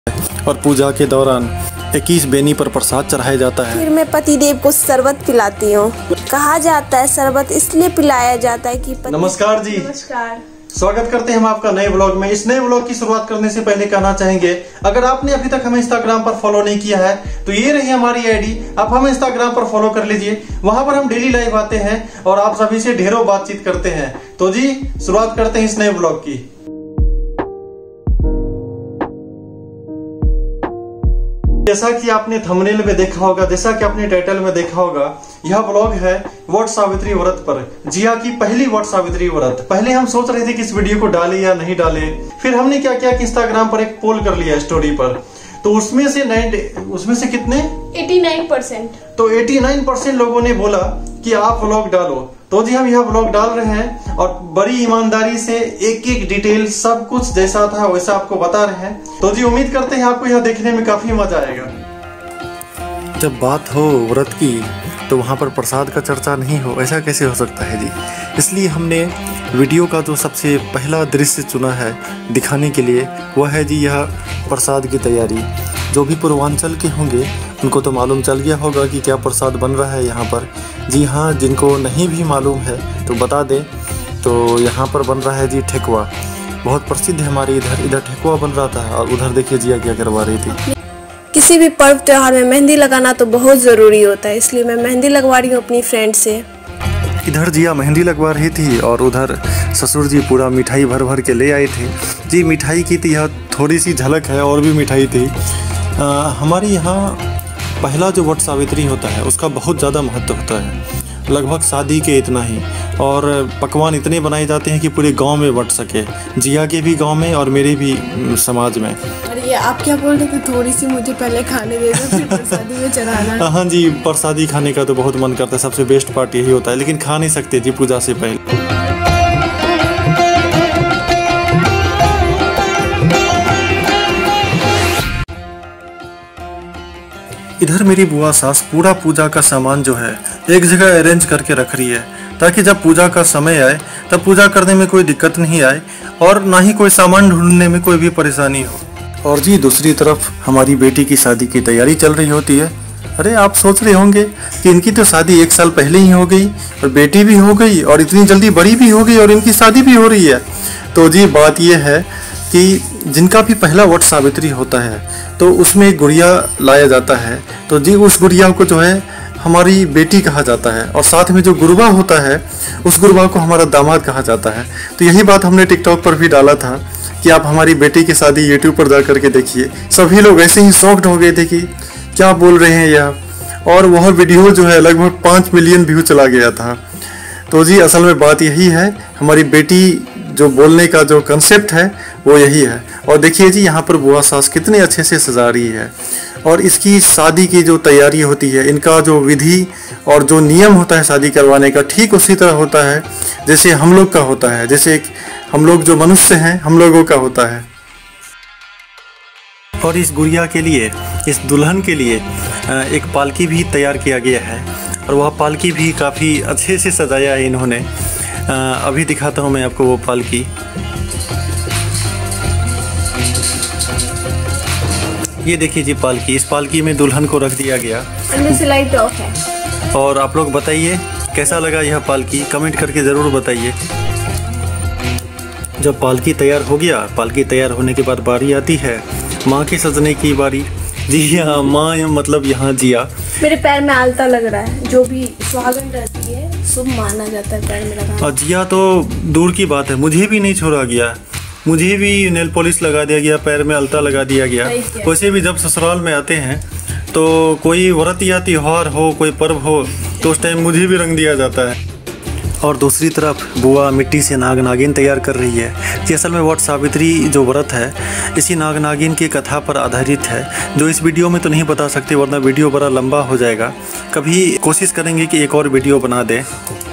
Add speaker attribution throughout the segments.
Speaker 1: और पूजा के दौरान 21 बेनी पर प्रसाद चढ़ाया जाता है।
Speaker 2: फिर मैं पतिदेव को शरबत पिलाती हूँ। कहा जाता है शरबत इसलिए पिलाया जाता है कि
Speaker 1: नमस्कार जी।
Speaker 2: नमस्कार।
Speaker 1: स्वागत करते हैं हम आपका नए ब्लॉग में। इस नए ब्लॉग की शुरुआत करने से पहले कहना चाहेंगे, अगर आपने अभी तक हमें इंस्टाग्राम पर फॉलो नहीं किया है तो ये रही हमारी आईडी, आप हमें इंस्टाग्राम पर फॉलो कर लीजिए। वहां पर हम डेली लाइव आते हैं और आप सभी से ढेरों बातचीत करते हैं। तो जी शुरुआत करते हैं इस नए ब्लॉग की। जैसा कि आपने थंबनेल में देखा होगा, जैसा कि आपने टाइटल में देखा होगा, यह ब्लॉग है वट सावित्री व्रत पर। जिया की पहली वट सावित्री व्रत। पहले हम सोच रहे थे कि इस वीडियो को डालें या नहीं डालें। फिर हमने क्या किया कि इंस्टाग्राम पर एक पोल कर लिया स्टोरी पर, तो उसमें से कितने
Speaker 2: 89%।
Speaker 1: तो 89% लोगों ने बोला कि आप व्लॉग डालो। तो जी हम यह व्लॉग डाल रहे हैं और बड़ी ईमानदारी से एक एक डिटेल सब कुछ जैसा था वैसा आपको बता रहे हैं। तो जी उम्मीद करते हैं आपको यह देखने में काफी मजा आएगा। जब बात हो व्रत की तो वहाँ पर प्रसाद का चर्चा नहीं हो, ऐसा कैसे हो सकता है जी। इसलिए हमने वीडियो का जो सबसे पहला दृश्य चुना है दिखाने के लिए, वह है जी यह प्रसाद की तैयारी। जो भी पूर्वांचल के होंगे उनको तो मालूम चल गया होगा कि क्या प्रसाद बन रहा है यहाँ पर। जी हाँ, जिनको नहीं भी मालूम है तो बता दें, तो यहाँ पर बन रहा है जी ठेकुआ। बहुत प्रसिद्ध है हमारे इधर ठेकुआ बन रहा था। और उधर देखिए जिया क्या करवा रही थी।
Speaker 2: किसी भी पर्व त्योहार में मेहंदी लगाना तो बहुत ज़रूरी होता है, इसलिए मैं मेहंदी लगवा रही हूँ अपनी फ्रेंड से।
Speaker 1: इधर जिया मेहंदी लगवा रही थी और उधर ससुर जी पूरा मिठाई भर भर के ले आए थे। जी मिठाई की तो यह थोड़ी सी झलक है, और भी मिठाई थी। हमारे यहाँ पहला जो वट सावित्री होता है उसका बहुत ज़्यादा महत्व होता है, लगभग शादी के इतना ही। और पकवान इतने बनाए जाते हैं कि पूरे गांव में बंट सके, जिया के भी गांव में और मेरे भी समाज में।
Speaker 2: अरे आप क्या बोल रहे थे, थोड़ी सी मुझे पहले खाने दे दो फिर प्रसादी में चढ़ाना।
Speaker 1: हाँ जी, प्रसादी खाने का तो बहुत मन करता है, सबसे बेस्ट पार्ट यही होता है, लेकिन खा नहीं सकते जी पूजा से पहले। इधर मेरी बुआ सास पूरा पूजा का सामान जो है एक जगह अरेंज करके रख रही है, ताकि जब पूजा का समय आए तब पूजा करने में कोई दिक्कत नहीं आए और ना ही कोई सामान ढूंढने में कोई भी परेशानी हो। और जी दूसरी तरफ हमारी बेटी की शादी की तैयारी चल रही होती है। अरे आप सोच रहे होंगे कि इनकी तो शादी 1 साल पहले ही हो गई और बेटी भी हो गई और इतनी जल्दी बड़ी भी हो गई और इनकी शादी भी हो रही है। तो जी बात यह है कि जिनका भी पहला वट सावित्री होता है तो उसमें एक गुड़िया लाया जाता है। तो जी उस गुड़िया को जो है हमारी बेटी कहा जाता है, और साथ में जो गुरबा होता है उस गुरबा को हमारा दामाद कहा जाता है। तो यही बात हमने टिकटॉक पर भी डाला था कि आप हमारी बेटी की शादी यूट्यूब पर जा करके देखिए। सभी लोग ऐसे ही शॉक्ड हो गए थे कि क्या बोल रहे हैं यह, और वह वीडियो जो है लगभग 5 मिलियन व्यू चला गया था। तो जी असल में बात यही है, हमारी बेटी जो बोलने का जो कंसेप्ट है वो यही है। और देखिए जी यहाँ पर बुआ सास कितने अच्छे से सजा रही है, और इसकी शादी की जो तैयारी होती है, इनका जो विधि और जो नियम होता है शादी करवाने का, ठीक उसी तरह होता है जैसे हम लोग का होता है, जैसे हम लोग जो मनुष्य हैं हम लोगों का होता है। और इस गुड़िया के लिए, इस दुल्हन के लिए एक पालकी भी तैयार किया गया है, और वह पालकी भी काफ़ी अच्छे से सजाया है इन्होंने। अभी दिखाता हूँ मैं आपको वो पालकी। ये देखिए जी पालकी, इस पालकी में दुल्हन को रख दिया गया।
Speaker 2: अंदर से लाइट ऑफ है।
Speaker 1: और आप लोग बताइए कैसा लगा यह पालकी, कमेंट करके ज़रूर बताइए। जब पालकी तैयार हो गया, पालकी तैयार होने के बाद बारी आती है माँ के सजने की बारी। जी हाँ, माँ मतलब यहाँ जिया।
Speaker 2: मेरे पैर में आलता लग रहा है, जो भी सुहागन रहती है शुभ माना जाता है पैर में लगाना।
Speaker 1: और जिया तो दूर की बात है, मुझे भी नहीं छोड़ा गया, मुझे भी नेल पॉलिश लगा दिया गया, पैर में अलता लगा दिया गया। वैसे भी जब ससुराल में आते हैं तो कोई व्रत या त्योहार हो, कोई पर्व हो, तो उस टाइम मुझे भी रंग दिया जाता है। और दूसरी तरफ बुआ मिट्टी से नाग नागिन तैयार कर रही है। जी असल में वट सावित्री जो व्रत है इसी नाग नागिन की कथा पर आधारित है, जो इस वीडियो में तो नहीं बता सकते वरना वीडियो बड़ा लंबा हो जाएगा। कभी कोशिश करेंगे कि एक और वीडियो बना दें।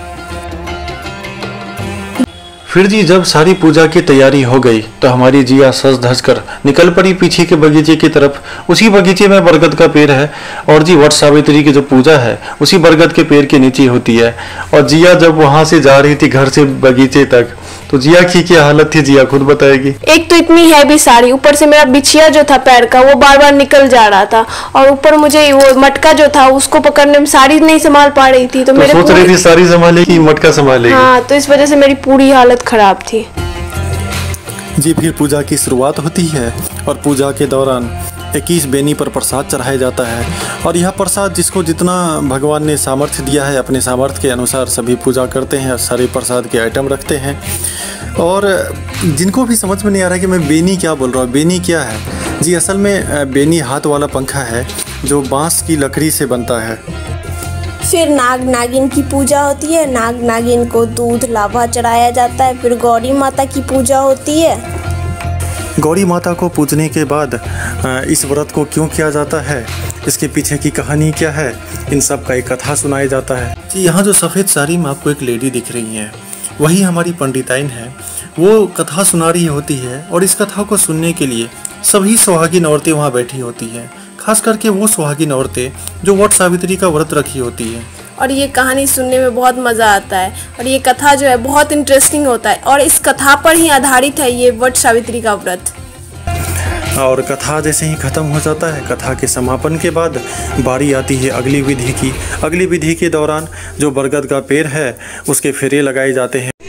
Speaker 1: फिर जी जब सारी पूजा की तैयारी हो गई तो हमारी जिया सज धज कर निकल पड़ी पीछे के बगीचे की तरफ। उसी बगीचे में बरगद का पेड़ है, और जी वट सावित्री की जो पूजा है उसी बरगद के पेड़ के नीचे होती है। और जिया जब वहां से जा रही थी घर से बगीचे तक, तो जिया की क्या हालत थी जिया खुद बताएगी।
Speaker 2: एक तो इतनी हैवी साड़ी, ऊपर से मेरा बिछिया जो था पैर का वो बार बार निकल जा रहा था, और ऊपर मुझे वो मटका जो था उसको पकड़ने में साड़ी नहीं संभाल पा रही थी, तो मेरे
Speaker 1: सोच रही थी साड़ी संभालेगी मटका संभालेगी।
Speaker 2: हाँ, तो इस वजह से मेरी पूरी हालत खराब थी।
Speaker 1: जी, फिर पूजा की शुरुआत होती है और पूजा के दौरान 21 बेनी पर प्रसाद चढ़ाया जाता है, और यह प्रसाद जिसको जितना भगवान ने सामर्थ्य दिया है अपने सामर्थ्य के अनुसार सभी पूजा करते हैं, सारे प्रसाद के आइटम रखते हैं। और जिनको भी समझ में नहीं आ रहा है कि मैं बेनी क्या बोल रहा हूँ, बेनी क्या है, जी असल में बेनी हाथ वाला पंखा है जो बांस की लकड़ी से बनता है।
Speaker 2: फिर नाग नागिन की पूजा होती है, नाग नागिन को दूध लावा चढ़ाया जाता है। फिर गौरी माता की पूजा होती है।
Speaker 1: गौरी माता को पूजने के बाद इस व्रत को क्यों किया जाता है, इसके पीछे की कहानी क्या है, इन सब का एक कथा सुनाया जाता है। जी, यहाँ जो सफ़ेद साड़ी में आपको एक लेडी दिख रही है वही हमारी पंडिताइन है, वो कथा सुना रही होती है, और इस कथा को सुनने के लिए सभी सुहागिन औरतें वहाँ बैठी होती हैं, खास करके वो सुहागिन औरतें जो वट सावित्री का व्रत रखी होती है।
Speaker 2: और ये कहानी सुनने में बहुत मज़ा आता है, और ये कथा जो है बहुत इंटरेस्टिंग होता है, और इस कथा पर ही आधारित है ये वट सावित्री का व्रत।
Speaker 1: और कथा जैसे ही ख़त्म हो जाता है, कथा के समापन के बाद बारी आती है अगली विधि की। अगली विधि के दौरान जो बरगद का पेड़ है उसके फेरे लगाए जाते हैं।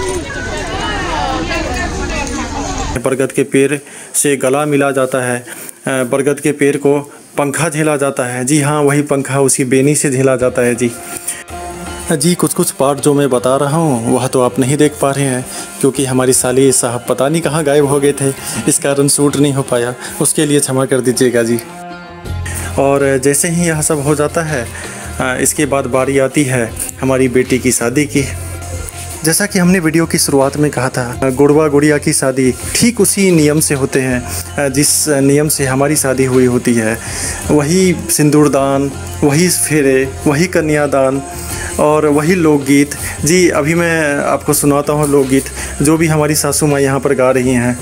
Speaker 1: बरगद के पेड़ से गला मिला जाता है, बरगद के पेड़ को पंखा झेला जाता है। जी हाँ, वही पंखा उसी बेनी से झेला जाता है। जी कुछ पार्ट जो मैं बता रहा हूँ वह तो आप नहीं देख पा रहे हैं, क्योंकि हमारी साली साहब पता नहीं कहाँ गायब हो गए थे, इस कारण शूट नहीं हो पाया, उसके लिए क्षमा कर दीजिएगा जी। और जैसे ही यह सब हो जाता है, इसके बाद बारी आती है हमारी बेटी की शादी की। जैसा कि हमने वीडियो की शुरुआत में कहा था, गुड़वा गुड़िया की शादी ठीक उसी नियम से होते हैं जिस नियम से हमारी शादी हुई होती है। वही सिंदूरदान, वही फेरे, वही कन्यादान और वही लोकगीत। जी अभी मैं आपको सुनाता हूँ लोकगीत जो भी हमारी सासू माँ यहाँ पर गा रही हैं।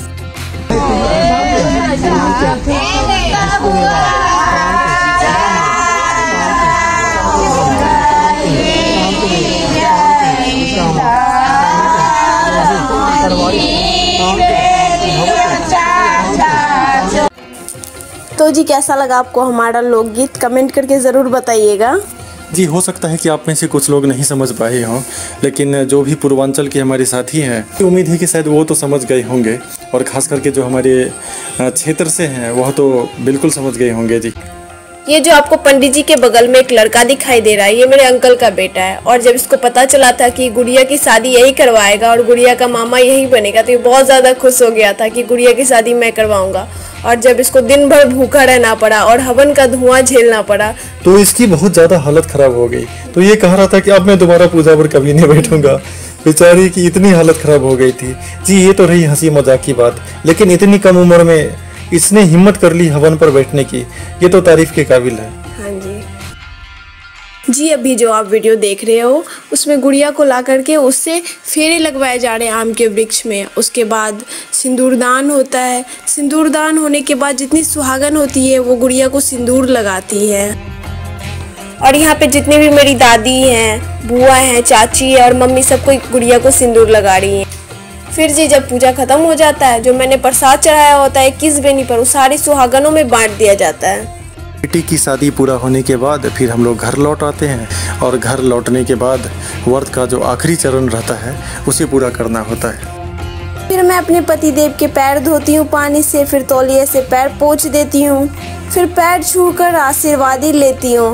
Speaker 2: तो जी कैसा लगा आपको हमारा लोकगीत, कमेंट करके ज़रूर बताइएगा।
Speaker 1: जी हो सकता है कि आप में से कुछ लोग नहीं समझ पाए हों, लेकिन जो भी पूर्वांचल के हमारे साथी हैं उम्मीद है कि शायद वो तो समझ गए होंगे, और ख़ास करके जो हमारे क्षेत्र से हैं वह तो बिल्कुल समझ गए होंगे। जी
Speaker 2: ये जो आपको पंडित जी के बगल में एक लड़का दिखाई दे रहा है, ये मेरे अंकल का बेटा है, और जब इसको पता चला था कि गुड़िया की शादी यही करवाएगा और गुड़िया का मामा यही बनेगा, तो ये बहुत ज़्यादा खुश हो गया था कि गुड़िया की शादी मैं करवाऊंगा। और जब इसको दिन भर भूखा रहना पड़ा और हवन का धुआं झेलना पड़ा
Speaker 1: तो इसकी बहुत ज़्यादा हालत ख़राब हो गई। तो ये कह रहा था कि अब मैं दोबारा पूजा पर कभी नहीं बैठूंगा। बेचारी की इतनी हालत ख़राब हो गई थी। जी ये तो रही हंसी मजाक की बात, लेकिन इतनी कम उम्र में इसने हिम्मत कर ली हवन पर बैठने की, ये तो तारीफ के काबिल है।
Speaker 2: हाँ जी, अभी जो आप वीडियो देख रहे हो उसमें गुड़िया को ला करके उससे फेरे लगवाए जा रहे हैं आम के वृक्ष में। उसके बाद सिंदूरदान होता है। सिंदूरदान होने के बाद जितनी सुहागन होती है वो गुड़िया को सिंदूर लगाती है। और यहाँ पे जितनी भी मेरी दादी हैं, बुआ हैं, चाची है और मम्मी, सबको गुड़िया को सिंदूर लगा रही हैं। फिर जी जब पूजा खत्म हो जाता है, जो मैंने प्रसाद चढ़ाया होता है 21 बेनी पर, वो सारी सुहागनों में बांट दिया जाता है।
Speaker 1: बेटी की शादी पूरा होने के बाद फिर हम लोग घर लौट आते हैं, और घर लौटने के बाद व्रत का जो आखिरी चरण रहता है उसे पूरा करना होता है।
Speaker 2: फिर मैं अपने पतिदेव के पैर धोती हूँ पानी से, फिर तौलिए से पैर पोंछ देती हूँ, फिर पैर छूकर आशीर्वादी लेती हूँ।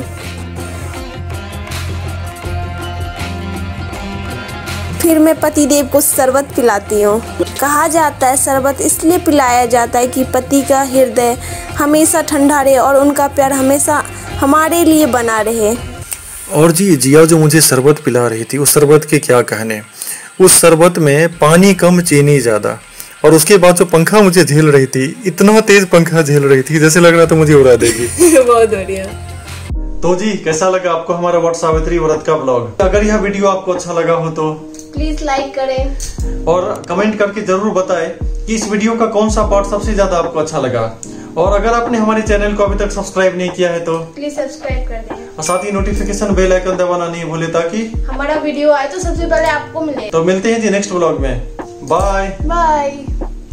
Speaker 2: फिर मैं पतिदेव को शरबत पिलाती हूँ। कहा जाता है शरबत इसलिए पिलाया जाता है कि पति का हृदय हमेशा ठंडा रहे और उनका प्यार हमेशा हमारे लिए बना रहे।
Speaker 1: और जी जिया जो मुझे शरबत पिला रही थी, उस शरबत के क्या कहने, उस शरबत में पानी कम चीनी ज़्यादा। और उसके बाद जो पंखा मुझे झेल रही थी, इतना तेज पंखा झेल रही थी जैसे लग रहा था मुझे उड़ा देगी।
Speaker 2: बहुत बढ़िया।
Speaker 1: तो जी कैसा लगा आपको हमारा वट सावित्री व्रत का ब्लॉग? अगर यह वीडियो आपको अच्छा लगा हो तो
Speaker 2: प्लीज लाइक करें
Speaker 1: और कमेंट करके जरूर बताएं कि इस वीडियो का कौन सा पार्ट सबसे ज्यादा आपको अच्छा लगा। और अगर आपने हमारे चैनल को अभी तक सब्सक्राइब नहीं किया है तो
Speaker 2: प्लीज सब्सक्राइब कर दें,
Speaker 1: और साथ ही नोटिफिकेशन बेल आइकन दबाना नहीं भूले ताकि
Speaker 2: हमारा वीडियो आए तो सबसे पहले आपको मिले।
Speaker 1: तो मिलते हैं जी नेक्स्ट व्लॉग में। Bye
Speaker 2: bye.